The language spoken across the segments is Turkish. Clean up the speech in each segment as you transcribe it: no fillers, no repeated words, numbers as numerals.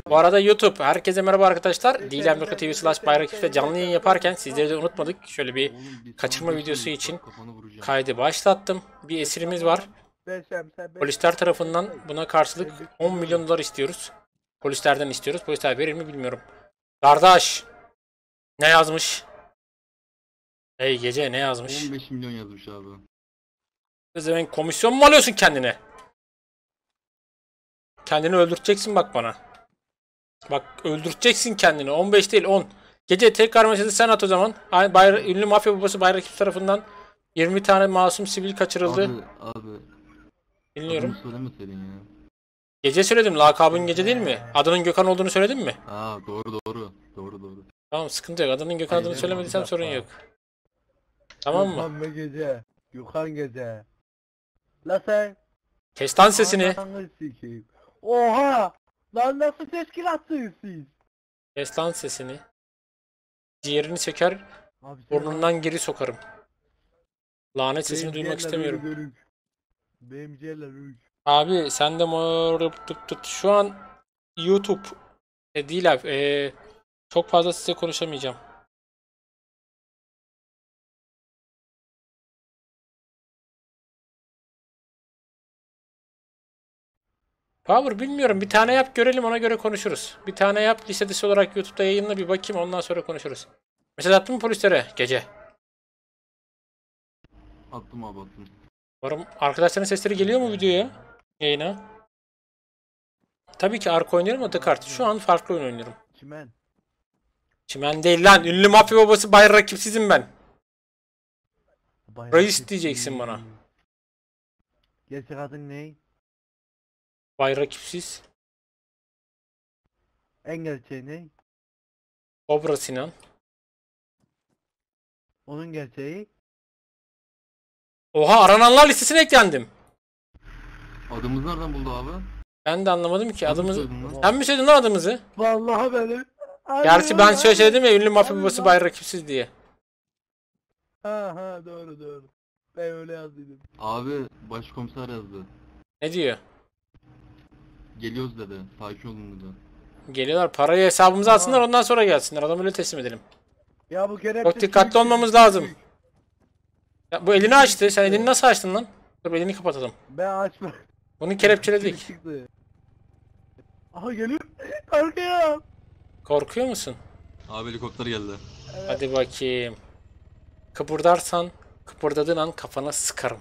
Bu arada YouTube, herkese merhaba arkadaşlar. Diyeceğim.tv/bayrakif'te canlı yayın yaparken sizleri de unutmadık. Şöyle bir kaçırma videosu için kaydı başlattım. Bir esirimiz var. Polisler tarafından buna karşılık 10 milyon dolar istiyoruz. Polislerden istiyoruz. Polisler verir mi bilmiyorum. Kardeş, ne yazmış? Hey gece ne yazmış? 15 milyon yazmış abi. Kızım komisyon mu alıyorsun kendine? Kendini öldüreceksin bak bana. Bak öldüreceksin kendini. 15 değil 10. Gece tekrar mesajı sen at o zaman. Ünlü mafya babası Bayrakif tarafından 20 tane masum sivil kaçırıldı. Abi. Dinliyorum. Adını söylemeseydin ya. Gece söyledim. Lakabın Gece değil mi? Adının Gökhan olduğunu söyledim mi? Aa doğru. Tamam sıkıntı yok. Adının Gökhan adını söylemediysem sorun yok. Tamam mı? Gökhan ve Gece. Gökhan Gece. La sen. Kes lan sesini. Ananı sikeyim. Oha! Lan nasıl teşkilatsınız siz? Kes lan sesini. Ciğerini söker. Abi sen Burnundan geri sokarım. Lanet sesini benim duymak ciğerler istemiyorum. örük. Benim ciğerler örük. Abi sen de şu an YouTube değil abi. Çok fazla size konuşamayacağım. Power bilmiyorum. Bir tane yap görelim, ona göre konuşuruz. Bir tane yap listesi olarak YouTube'da yayınla, bir bakayım, ondan sonra konuşuruz. Mesela attın mı polislere gece? Attım abi attım. Umarım arkadaşların sesleri geliyor mu videoya? Yayına. Tabii ki arka oynuyorum ama Descartes. Şu an farklı oyun oynuyorum. Çimen. Çimen değil lan. Ünlü mafya babası Bay Rakipsizim ben. Reis diyeceksin bana. Gerçek adın ne? Bay Rakipsiz. En gerçeği ne? Kobra Sinan. Onun gerçeği? Oha, arananlar listesine eklendim. Adımızı nereden buldu abi? Ben de anlamadım ki adımızı. Söyledin lan. Sen mi söyledin lan adımızı? Vallahi benim. Gerçi ben söyledim ya, ünlü mafya babası Bay Rakipsiz diye. Ha doğru. Ben öyle yazdıydım. Abi başkomiser yazdı. Ne diyor? Geliyoruz dedi. Takip olun dedi. Geliyorlar, parayı hesabımıza atsınlar, ondan sonra gelsinler. Adamı öyle teslim edelim. Ya bu kere Çok dikkatli olmamız lazım. Ya bu elini açtı. Sen elini nasıl açtın lan? Dur elini kapatalım. Ben açma. Bunu kelepçeledik. Çıktı. Aha geliyor. Korkuyorum. Korkuyor musun? Abi helikopter geldi. Evet. Hadi bakayım. Kıpırdarsan, kıpırdadığın an kafana sıkarım.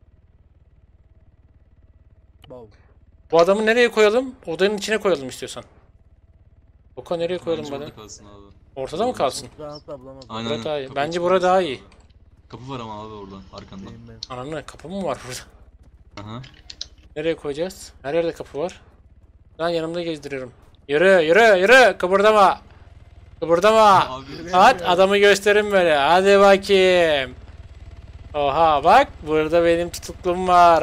Wow. Bu adamı nereye koyalım? Odanın içine koyalım istiyorsan. Oka nereye koyalım bu adamı? Kalsın abi. Ortada mı kalsın? Rahat ablamaz. Aynen. Burada daha iyi. Kapı Bence açık burada olmasın. daha iyi. Kapı var ama abi orada arkanda. Benim ben. Ananı, kapı mı var burada? Aha. Nereye koyacağız? Her yerde kapı var. Ben yanımda gezdiriyorum. Yürü kıpırdama. Kıpırdama. Abi. Hadi adamı gösterin böyle. Hadi bakayım. Oha bak, burada benim tutuklum var.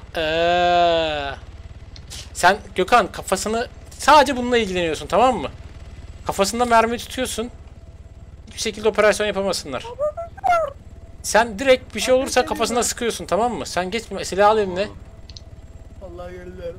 Sen Gökhan kafasını sadece bununla ilgileniyorsun, tamam mı? Kafasında mermi tutuyorsun. Hiçbir şekilde operasyon yapamasınlar. Sen direkt bir şey olursa kafasına sıkıyorsun, tamam mı? Sen geç, silah al eline. Vallahi geldiler.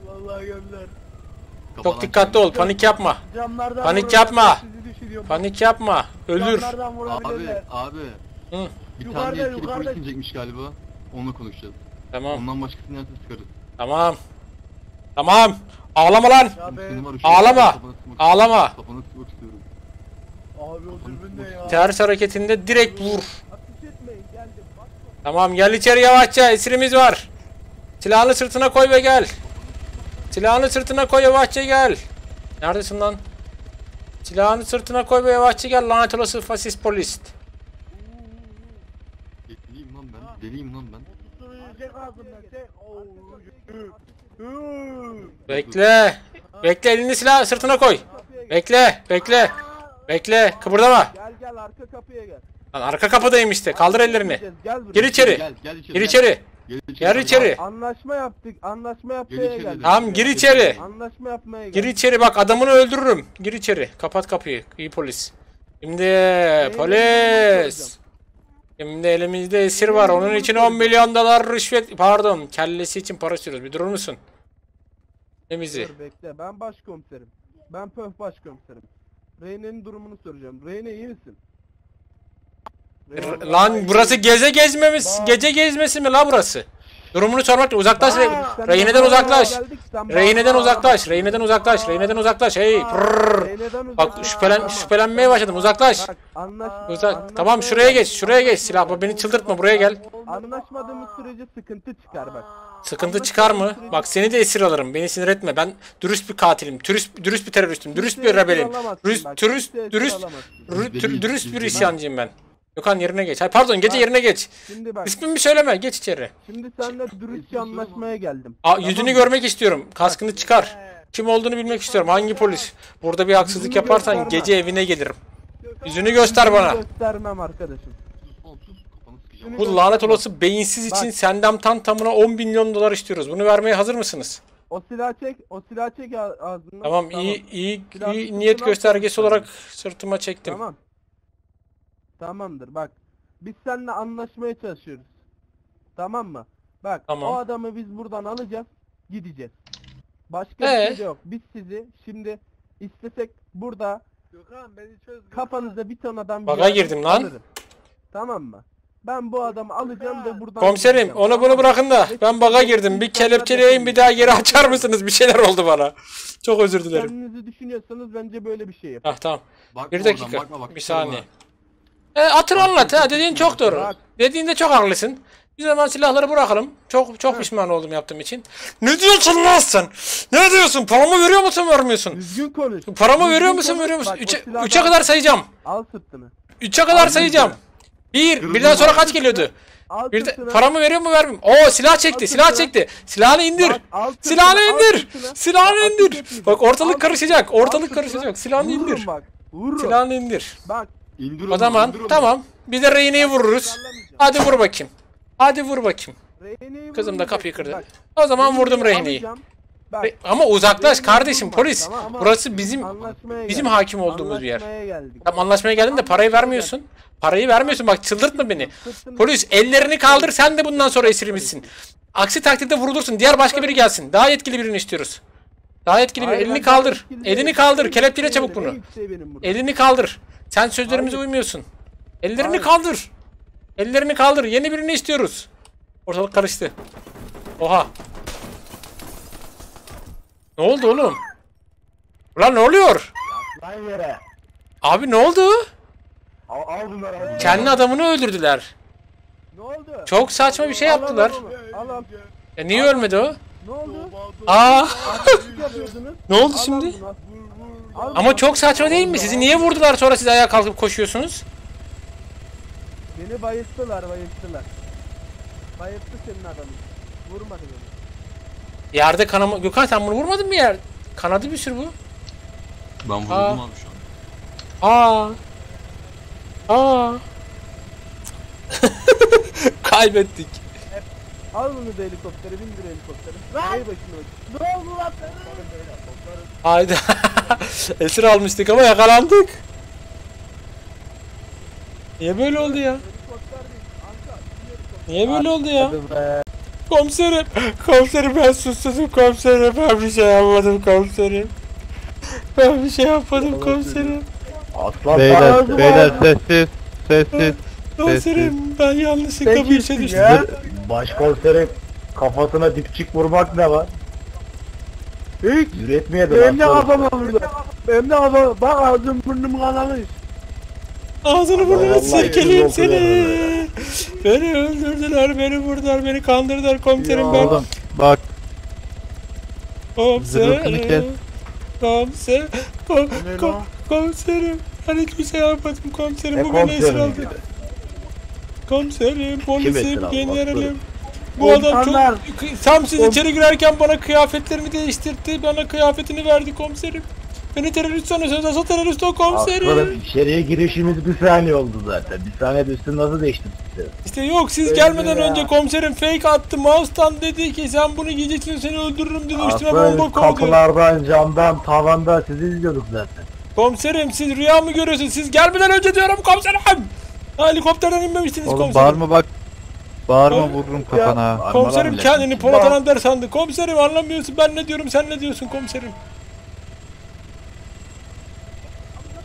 Çok dikkatli ol, panik yapma. Camlardan Panik vururlar, yapma. sizi düşürüyorum. Panik yapma. Ölür. Camlardan vurabilirler. Abi. Hı. Bir Yukarıda, tane yetkili yukarıda. polis inecekmiş galiba. Onunla konuşacağız. Tamam. Ondan başkasını yerse sıkarız. Tamam. Ağlama lan. Ya be. Senin var, Ağlama. kafana sıkmak- Ağlama. Kafana sıkmak istiyorum. Abi o dürbün ne ya? Ters hareketinde direkt vur. Ateş etmeyin, geldim. Bak. Tamam, gel içeri yavaşça, esirimiz var. Silahını sırtına koy ve gel. Silahını sırtına koy, yavaşça gel. Neredesin lan? Silahını sırtına koy ve yavaşça gel, lanet olası faşist polis. Deliyim lan ben. Deliyim lan ben. Tutturacak ağzımdan sen. Bekle elini silah sırtına koy. Bekle kıpırdama. Gel arka kapıya gel. Lan arka kapıdayım işte, kaldır ellerini. Gel buraya. Gir içeri. Gel içeri. Gir içeri. Anlaşma yaptık. Anlaşma yapmaya Gel içeri. geldik. Tamam, gir içeri. Anlaşma yapmaya Gir geldik. içeri, bak adamını öldürürüm. Gir içeri. Kapat kapıyı. İyi polis. Şimdi polis. Şimdi elimizde esir var. Onun için 10 milyon dolar rüşvet. Pardon, kellesi için para istiyoruz. Bir durur musun? Temizi. Dur bekle, ben başkomiserim. Ben Pöf başkomiserim. Reyne'nin durumunu soracağım. Reyne iyi misin? Reyne, Lan burası gece gezmesi mi la burası? Durumunu sormak uzaklaş. Rehineden uzaklaş. Rehineden uzaklaş. Rehineden uzaklaş. Rehineden uzaklaş. Hey. Prrrr. Bak şüphelenmeye başladım. Uzaklaş. Tamam şuraya geç. Şuraya geç. Silah beni çıldırtma. Buraya gel. Anlaşmadığımız sürece sıkıntı çıkar bak. Sıkıntı çıkar mı? Bak seni de esir alırım. Beni sinir etme. Ben dürüst bir katilim. Dürüst bir teröristim. Dürüst bir rebelim. Dürüst bir isyancıyım ben. Gökhan yerine geç. Hayır pardon gece yerine geç. Şimdi bak. İsmimi söyleme. Geç içeri. Şimdi seninle dürüstçe anlaşmaya geldim. Yüzünü görmek istiyorum. Kaskını çıkar. Kim olduğunu bilmek istiyorum. Hangi polis? Burada bir haksızlık Yüzünü yaparsan gösterme. gece evine gelirim. Yüzünü göster bana. Göstermem arkadaşım. Sus oğlum sus. Kafanı sıkacağım. Bu lanet olası beyinsiz için Bak. senden tam tamına 10 milyon dolar istiyoruz. Bunu vermeye hazır mısınız? O silah çek ağzından. Tamam iyi Biraz niyet sırtına göstergesi koy. olarak sırtıma çektim. Tamam. Tamamdır bak. Biz seninle anlaşmaya çalışıyoruz. Tamam mı? Bak Tamam. o adamı biz buradan alacağız. Gideceğiz. Başka bir şey de yok. Biz sizi şimdi istesek burada kafanıza bir ton adam Baga bir girdim lan. alırım. Tamam mı? Ben bu adamı alacağım ve buradan Komiserim gideceğim. onu bunu bırakın da ben baga girdim. Bir kelepçeleyin bir daha geri açar mısınız? Bir şeyler oldu bana. Çok özür dilerim. Kendinizi düşünüyorsanız bence böyle bir şey yapın. Ah tamam. Bakma Bir oradan, dakika. bakma, bak, Bir sıkıyorum saniye. ha. Atır anlat ha dediğin çok doğru. Bak. Dediğinde çok haklısın. Biz hemen silahları bırakalım. Çok pişman oldum yaptığım için. Ne diyorsun lan sen? Ne diyorsun? Paramı veriyor musun vermiyorsun? Düzgün konuş. Paramı Düzgün veriyor musun konuş. veriyor musun? Bak, o 3'e silahdan- kadar sayacağım. Al sırtını. 3'e kadar Al sayacağım. Birden sonra kaç geliyordu? Al Bir de, sırtını. paramı veriyor mu vermiyor mu? Oo silah çekti. Al Silah sırtını. çekti. Silahını indir. Bak, al sırtını, Silahını al indir. sırtını. Silahını Bak, indir. ateş etmeyeceğim. Bak ortalık Al karışacak. sırtını. Ortalık Al karışacak. sırtını. Silahını Vururum indir. Bak. Vururum. Silahını indir. Bak. İndir O onu, zaman indir onu. tamam. Bir de rehineyi vururuz. Hadi vur bakayım. Hadi vur bakayım. Rehineyi Kızım da kapıyı vurmayacaksın. kırdı. Bak, O zaman vurdum rehineyi rehineyi. alacağım. Bak, Ama uzaklaş rehineyi kardeşim vurma, polis. tamam ama Burası bizim anlaşmaya hakim olduğumuz bir yer. Anlaşmaya geldik. Tamam anlaşmaya geldin de parayı vermiyorsun. Parayı vermiyorsun bak çıldırtma beni. Sırtını- Polis ellerini kaldır sen de bundan sonra esirimizsin. Aksi takdirde vurulursun. Diğer başka biri gelsin. Daha yetkili birini istiyoruz. Daha yetkili biri. Hayır, Elini ben kaldır. yetkili Elini değilim. kaldır. En Kelepçele yükseği çabuk benim, bunu. en yükseği benim burada. Elini kaldır. Sen sözlerimize Hayır. uymuyorsun. Ellerini Hayır. kaldır. Ellerini kaldır. Yeni birini istiyoruz. Ortalık karıştı. Oha. Ne oldu oğlum? Ulan ne oluyor? Lan yere. Abi ne oldu? Al bunları al. Kendi adamını öldürdüler. Ne oldu? Çok saçma bir şey Al, al, yaptılar. al, al. Niye ölmedi o? Ne oldu? Aa. Siz yapıyordunuz. Ne oldu Al, al şimdi? bunu, al. Al Ama bunu. çok saçma değil mi? Sizi niye vurdular sonra siz ayağa kalkıp koşuyorsunuz? Beni bayılttılar. Bayılttı senin adamın. Vurmadı beni. Yerde kanama... Gökhan sen bunu vurmadın mı yer? Kanadı bir sürü bu. Ben vuruldum Aa. abi şu an. Aa. Kaybettik. Al bunu da helikoptere, bindir helikoptere. Ay başına bak. Ne oldu lan? Hayda. Esir almıştık ama yakalandık. Niye böyle oldu ya? Helikopter değil. Anka, Niye böyle oldu ya? Komiserim. Komiserim ben suçsuzum komiserim. Ben bir şey yapmadım komiserim. Ben bir şey yapmadım komiserim. Aslan Beyler sessiz. Komiserim ben yanlışlıkla bu işe düştüm. Başkomiserin kafasına dipçik vurmak ne var? Hiç. Üretmeyedim Benim de aslanım. kafama vurdu. Benim de kafama. Bak ağzım burnum kanamış. Ağzını burnunu Vallahi silkeleyeyim yüzüm okuyor seni. Beni öldürdüler, beni vurdular, beni kandırdılar komiserim ben. Oğlum bak zırhını kes. Komiserim. Komiser. Komiserim. Ben hiçbir şey yapmadım komiserim. Ne Bu beni esir komiserim? aldı. Komiserim, esir polisim, aldı? generalim. Bu adam Komutanlar. çok... Tam siz içeri girerken bana kıyafetlerimi değiştirdi. Bana kıyafetini verdi komiserim. Beni terörist sanıyorsunuz. Asıl terörist o komiserim. Aslanım içeriye girişimiz bir saniye oldu zaten. Bir saniyede üstünü nasıl değiştin size? İşte yok siz Öyle gelmeden ya. önce komiserim fake attı. Mouse'tan dedi ki sen bunu giyeceksin seni öldürürüm dedi. Üstüne Aslanım bomba koydu. kapılardan, camdan, tavanda sizi izliyorduk zaten. Komiserim siz rüya mı görüyorsunuz? Siz gelmeden önce diyorum komiserim. Ha, helikopterden inmemiştiniz Oğlum komiserim. bağırma bak. Bağırma Oğlum, vururum kafana. ha. Komiserim bile. kendini Polat Alemdar sandı. Komiserim anlamıyorsun ben ne diyorum sen ne diyorsun komiserim.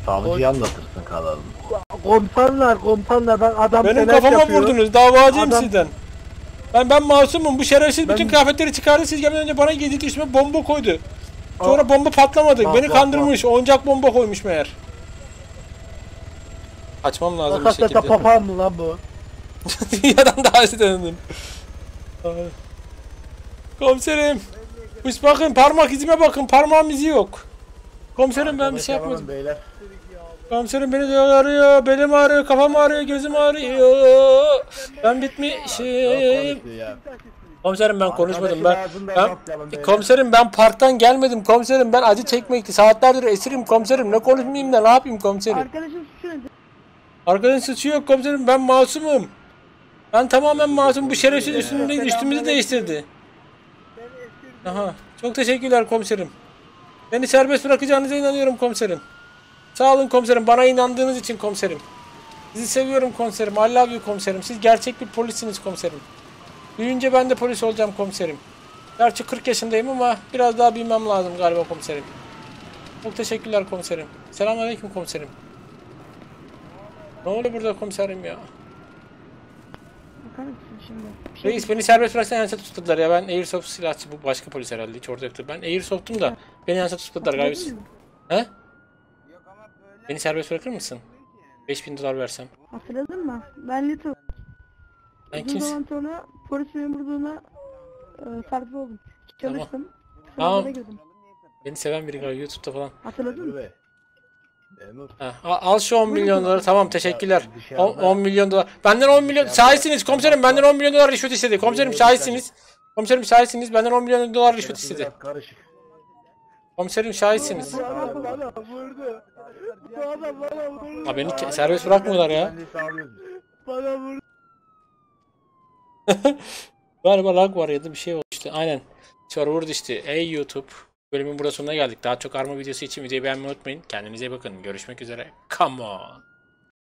Savcıya anlatırsın kararını. Komutanlar ben adam Benim neler kafama yapıyor. vurdunuz. Davacıyım Adam- sizden. Ben masumum. Bu şerefsiz bütün kıyafetleri çıkardı. Siz gelmeden önce bana yedirdi, üstüme bomba koydu. Sonra bomba patlamadı. Beni kandırmış. Oyuncak bomba koymuş meğer. Açmam lazım bir Hakikaten şekilde. papağan mı lan bu? Dünyadan daha hızlı döndüm. Komiserim. Kuş bakın, parmak izime bakın. Parmağım izi yok. Komiserim ben bir şey yapmadım. Beyler. Komiserim beni de ağrıyor, belim ağrıyor, kafam ağrıyor, gözüm ağrıyor. Ben bitmişim. Komiserim ben konuşmadım. Komiserim ben parktan gelmedim komiserim. Ben acı çekmekti. Saatlerdir esirim komiserim. Ne konuşmayayım da ne yapayım komiserim? Arkadaşın suçu nedir? Arkadaşın suçu yok komiserim. Ben masumum. Ben tamamen masum. Bu şerefsiz üstümüzü değiştirdi. Aha. Çok teşekkürler komiserim. Beni serbest bırakacağınıza inanıyorum komiserim. Sağ olun komiserim. Bana inandığınız için komiserim. Sizi seviyorum komiserim. I love you komiserim. Siz gerçek bir polissiniz komiserim. Büyüyünce ben de polis olacağım komiserim. Gerçi 40 yaşındayım ama biraz daha büyümem lazım galiba komiserim. Çok teşekkürler komiserim. Selamünaleyküm komiserim. Ne oluyor burada komiserim ya? Bakar mısın şimdi? Reis beni serbest bıraksan yanlışa tutukladılar ya. Ben Airsoft silahçı, bu başka polis herhalde, hiç orada yoktu. Ben Airsoft'um da beni yanlışa tutukladılar galiba. He? Beni serbest bırakır mısın? 5000 dolar versem. Hatırladın mı? Ben Little. Ben Uzun kimsin? zaman sonra polis memurluğuna sarf oldum. Çalıştım. Tamam. Sınavlara girdim. Beni seven biri galiba YouTube'da falan. Hatırladın mı? Memur. Al şu 10 milyon doları. Tamam teşekkürler. dışarıda- 10 milyon dolar. Benden 10 milyon. Şahitsiniz komiserim, benden 10 milyon dolar rüşvet istedi. Komiserim şahitsiniz. Komiserim şahitsiniz. Benden 10 milyon dolar rüşvet istedi. Biraz karışık. Komiserim şahitsiniz. Bu adam bana vurdu. Bu adam bana vurdu. Ha beni serbest bırakmıyorlar ya. Güvenliği sağlıyoruz biz. Bana vurdu. Galiba lag var ya da bir şey oldu işte. Aynen. Server düştü. Ey YouTube. Bölümün burada sonuna geldik. Daha çok arma videosu için videoyu beğenmeyi unutmayın. Kendinize iyi bakın. Görüşmek üzere. Come on.